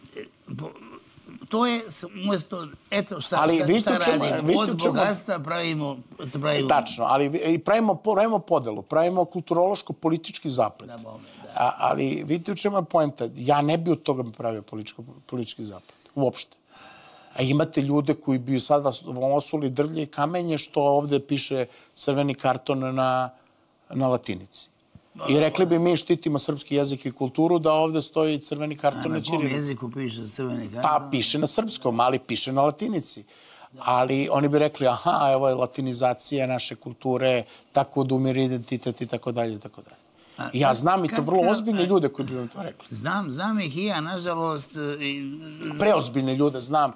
To je umjesto, eto šta, ali, šta, šta čemu, radimo, od bogatstva pravimo... pravimo... Tačno, ali i pravimo, pravimo podelu, pravimo kulturološko-politički zaplet. Da, bome, da. A, ali vidite u čemu je poenta, ja ne bi od toga pravio političko, politički zaplet, uopšte. A imate ljude koji bi sad vas osuli drvlje i kamenje što ovde piše crveni karton na, na latinici. I rekli bi mi štitimo srpski jezik i kulturu, da ovde stoji crveni karton na ćirilici. Na kom jeziku piše crveni karton? Pa piše na srpskom, ali piše na latinici. Ali oni bi rekli, aha, evo je latinizacija naše kulture, tako odumire identitet i tako dalje i tako dalje. Ja znam i to vrlo ozbiljne ljude koji bi vam to rekli. Znam, znam ih i ja, nažalost... Preozbiljne ljude znam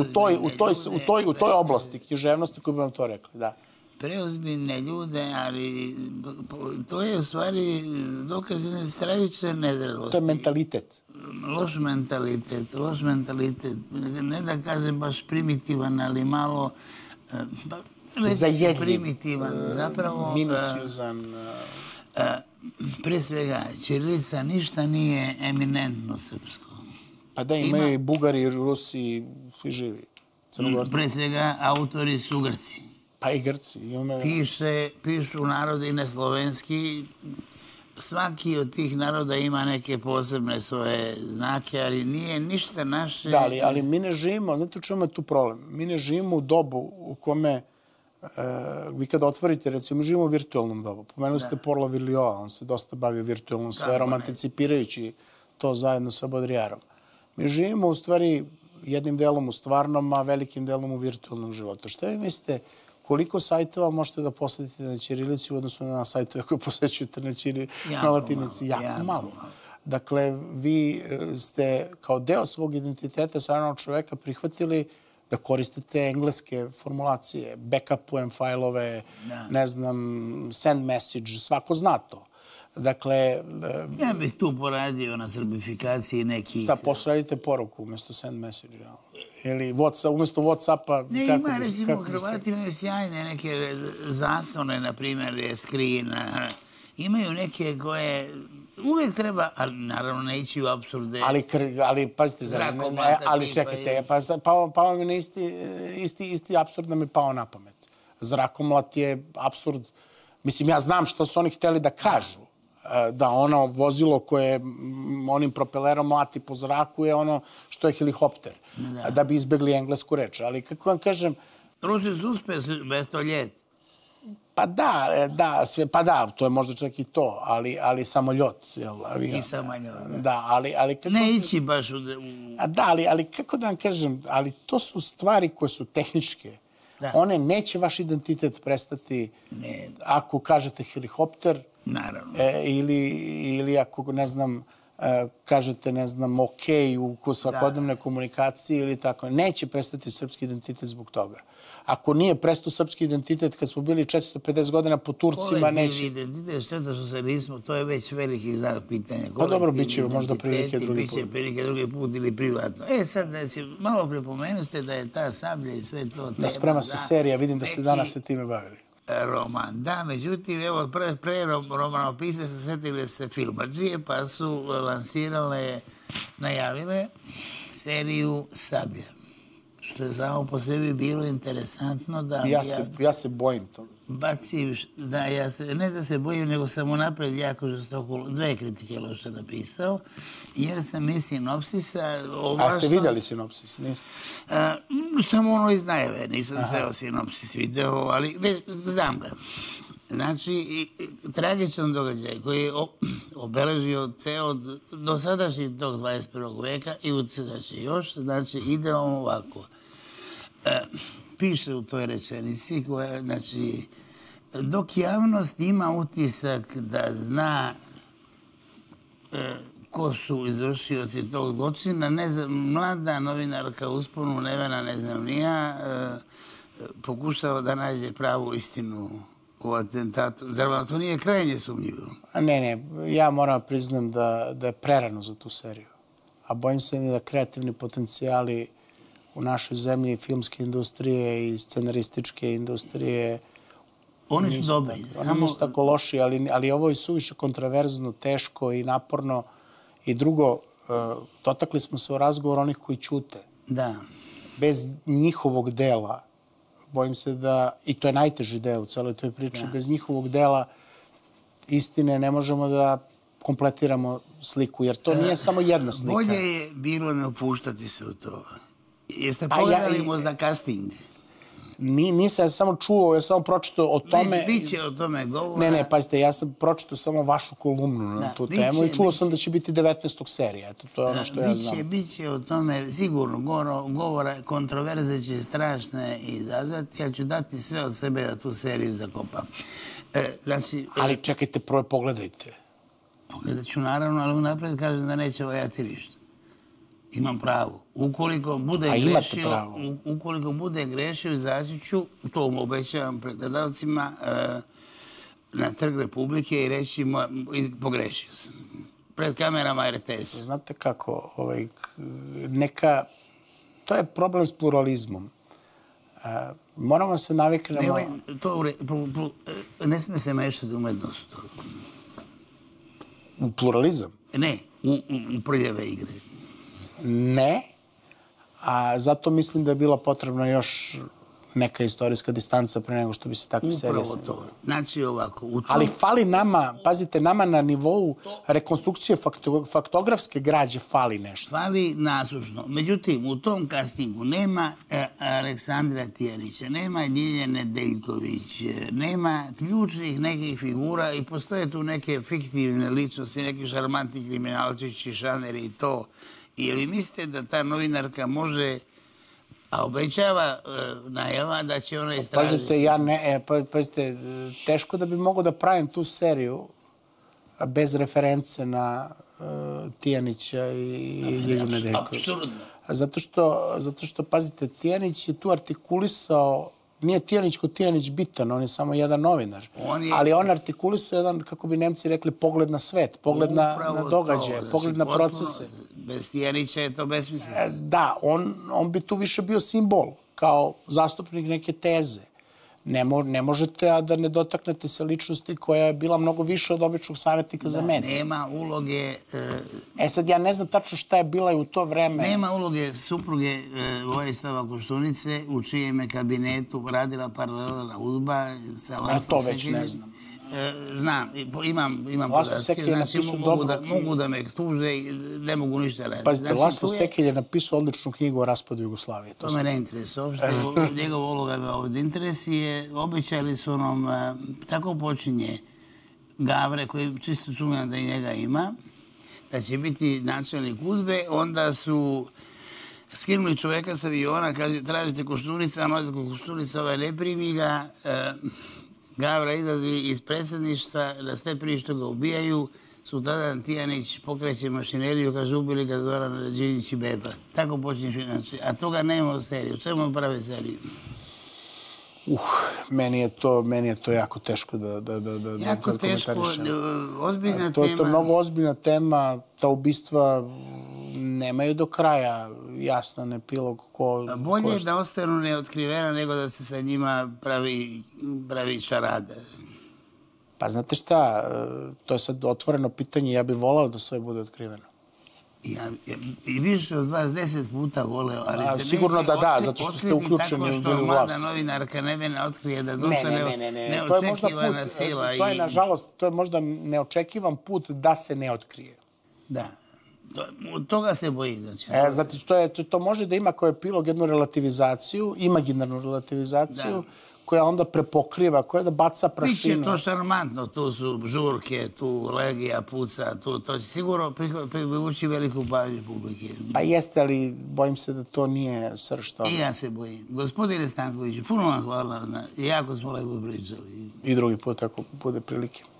u toj oblasti književnosti koji bi vam to rekli, da. Preozbiljne ljude, ali to je u stvari dokaz jedne stravične nezrelosti. To je mentalitet. Loš mentalitet, loš mentalitet. Ne da kažem baš primitivan, ali malo... Zajedljiv. Primitivan, zapravo... Minuciozan. Pre svega, ćirilica ništa nije eminentno srpsko. Pa da, imaju i Bugari, i Rusi, svi živi. Pre svega, autori su Grci. Pa i Grci. Pišu narodi neslovenski. Svaki od tih naroda ima neke posebne svoje znake, ali nije ništa naše... Da, ali mi ne živimo, znate u čemu je tu problem? Mi ne živimo u dobu u kome vi kada otvorite, recimo, mi živimo u virtualnom dobu. Pomenuli ste Porla Virlioa, on se dosta bavio virtualnom sferom, anticipirajući to zajedno sa Baudrillardom. Mi živimo u stvari jednim delom u stvarnom, a velikim delom u virtualnom životu. Šta vi mislite, koliko sajtova možete da posjetite na ćirilici u odnosu na sajtove koje posjećujete na latinici? Jako malo. Dakle, vi ste kao deo svog identiteta savremenog čoveka prihvatili da koristite engleske formulacije, backupujem fajlove, ne znam, send message, svako zna to. Dakle... Ja bih tu poradio na srbifikaciji nekih... Da, pošaljite poruku umjesto send message, ili umjesto Whatsappa... Ne, ima, recimo, Hrvati imaju sjajne neke zaslone, na primjer, screen, imaju neke koje... Uvijek treba, ali naravno ne ići u apsurde. Ali, pazite, ali čekajte, pa vam je isti apsurd da mi pao na pamet. Zrakomlat je apsurd. Mislim, ja znam što su oni hteli da kažu. Da ono vozilo koje onim propelerom mlati po zraku je ono što je helikopter. Da bi izbegli englesku reč. Ali kako vam kažem... Rusi su uspeli bez to ljet. Pa da, da, pa da, to je možda čak i to, ali samoljot. I samoljot. Da, ali... Ne ići baš u... Da, ali kako da vam kažem, ali to su stvari koje su tehničke. One neće vaš identitet prestati ako kažete helikopter. Naravno. Ili ako, ne znam, kažete, ne znam, ok u svakodnevnoj komunikaciji ili tako. Neće prestati srpski identitet zbog toga. Ako nije prestao srpski identitet kad smo bili četiristo pedeset godina po Turcima, neće... Kolektivni identitet, šteta što se nismo, to je već veliki znak pitanja. Pa dobro, bit će možda prilike drugi put. Biće prilike drugi put ili privatno. E sad, malo prepomenuste da je ta sablja i sve to... Da sprema se serija, vidim da ste danas se time bavili. Roman, da, međutim, evo, pre romanopisce se setile se filmadžije, pa su lansirale, najavile seriju Sablja. Što je samo po sebi bilo interesantno da... Ja se bojim toga. Bacim, da, ja se, ne da se bojim, nego sam unapred jako žestoko, dve kritike loše napisao, jer sam iz sinopsisa... A ste vidjeli sinopsis, niste? Samo ono iz najave, nisam ceo sinopsis video, ali već znam ga. Znači, tragičan događaj koji je obeležio ceo dosadašnji tog dvadeset prvog veka i ucrtaće još, znači ide on ovako. Piše u toj rečenici koja, znači, dok javnost ima utisak da zna ko su izvršioci tog zločina, mlada novinarka usponu Nevena, ne znam nija, pokušava da nađe pravu istinu u atentatu. Zar vam to nije krajnje sumnjivo? Ne, ne, ja moram priznam da je prerano za tu seriju. A bojim se da kreativni potencijali u našoj zemlji, filmske industrije i scenarističke industrije... Oni su dobri. Oni nisu tako loši, ali ovo je suviše kontraverzno, teško i naporno. I drugo, dotakli smo se u razgovor onih koji ćute. Da. Bez njihovog dela, bojim se da, i to je najteži deo u celoj toj priči, bez njihovog dela istine ne možemo da kompletiramo sliku, jer to nije samo jedna slika. Bolje je bilo ne upuštati se u to. Jeste pogledali možda casting? nisam ja samo čuo, ja sam pročitao o tome... Biće o tome govora. Ne, ne, pazite, ja sam pročitao samo vašu kolumnu na tu temu i čuo sam da će biti devetnaestog serija. Eto, to je ono što ja znam. Biće o tome sigurno govora, kontroverze će strašne izazvati. Ja ću dati sve od sebe da tu seriju zakopam. Ali čekajte, prvo pogledajte. Pogledat ću naravno, ali unapred kažem da neće vajati ništa. Imam pravo. Ukoliko bude grešio, ukoliko bude grešio, izaći ću, to mu obećavam pregledalcima, na Trg Republike i reći pogrešio sam. Pred kamerama R T S. Znate kako, neka, to je problem s pluralizmom. Moramo se naviknemo... Ne sme se mešati umetnost u to. U pluralizam? Ne, u prljave igre. Ne, a zato mislim da je bila potrebna još neka istorijska distanca pre nego što bi se takve serije... Upravo to. Znači ovako... Ali fali nama, pazite, nama na nivou rekonstrukcije faktografske građe fali nešto. Fali nasušno. Međutim, u tom castingu nema Aleksandra Tijanića, nema Ljiljane Deljković, nema ključnih nekih figura i postoje tu neke fiktivne ličnosti, neki šarmantni kriminalčići, šaneri i to. Ili mislite da ta novinarka može... A obećava najava da će ona istražiti. Pazite, ja ne, pazite, teško da bi mogo da pravim tu seriju bez reference na Tijanića i Ljiljanu Deljković. Apsurdno. Zato što, pazite, Tijanić je tu artikulisao, nije Tijanić ko Tijanić bitan, on je samo jedan novinar. Ali on artikulisao jedan, kako bi Nemci rekli, pogled na svet, pogled na događaje, pogled na procese. Bez Tijanića je to besmislica. Da, on bi tu više bio simbol, kao zastupnik neke teze. Ne možete, a da ne dotaknete se ličnosti koja je bila mnogo više od običnog savjetnika za mene. Nema uloge... E sad, ja ne znam tačno šta je bila i u to vreme. Nema uloge supruge Vojislava Koštunice, u čijem je kabinetu radila paralelna udba sa Lastom Sekeljem. To već ne znam. Znam, imam podatke, znači mogu da me tuže i ne mogu ništa raditi. Pazite, Laslo Sekelj je napisao odličnu knjigu o raspadu Jugoslavije. To me ne interesuje uopšte, njegova uloga me ovdje interesuje. Obećali su onom, tako počinje Gavre, koji čisto sumnjam da i njega ima, da će biti načelnik udbe, onda su skinuli čoveka sa aviona, kaže, tražite Koštunica, a možete Koštunica, ovaj ne primi ga, Gavra izlazi iz predsjedništva, na stepeni što ga ubijaju, sutradan Tijanić pokreće mašineriju, kaže, ubili ga Zoran Rađinić i Beba. Tako počinje financi. A toga nema u seriju. Čemu prave seriju? Uh, meni je to, meni je to jako teško da, da, da, da jako teško, ozbiljna tema. To je to mnogo ozbiljna tema, ta ubistva nemaju do kraja jasan epilog ko... Bolje je da ostanu neotkrivena nego da se sa njima pravi šarada. Pa znate šta, to je sad otvoreno pitanje, ja bih volao da sve bude otkriveno. I više od vas deset puta voleo, ali se neće sigurno da da, zato što ste uključeni u vlast. Tako što mlada novinarka ne otkrije da dosta neočekivana sila. To je, nažalost, to je možda neočekivan put da se ne otkrije. Da. Od toga se boji da će... Znate, to može da ima kao epilog jednu relativizaciju, imaginarnu relativizaciju, koja onda prepokriva, koja da baca prašinu. Biće to šarmantno, tu su žurke, tu legija, puca, to će sigurno privući veliku pažnju publike. Pa jeste, ali bojim se da to nije srž toga. I ja se bojim. Gospodine Stankoviću, puno vam hvala, jako smo lepo pričali. I drugi put ako bude prilike.